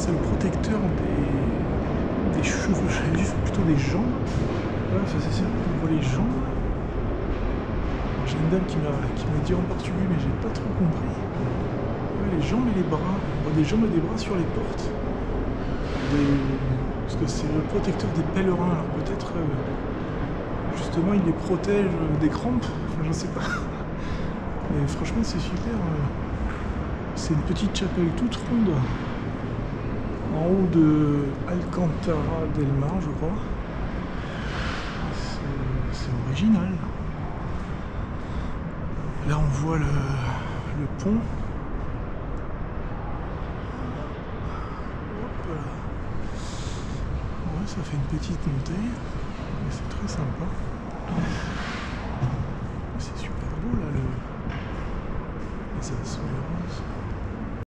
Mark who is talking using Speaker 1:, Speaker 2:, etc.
Speaker 1: c'est le protecteur des cheveux. J'avais vu plutôt des jambes. Voilà, ça c'est ça, on voit les jambes. J'ai une dame qui m'a dit en particulier, mais j'ai pas trop compris. Ouais, les jambes et les bras. On voit des jambes et des bras sur les portes. Parce que c'est le protecteur des pèlerins. Alors peut-être justement il les protège des crampes. Enfin, je sais pas. Mais franchement c'est super. C'est une petite chapelle toute ronde. En haut de Alcantara del Mar, je crois. C'est original. Là on voit le pont. Hop là. Ouais, ça fait une petite montée. Mais c'est très sympa.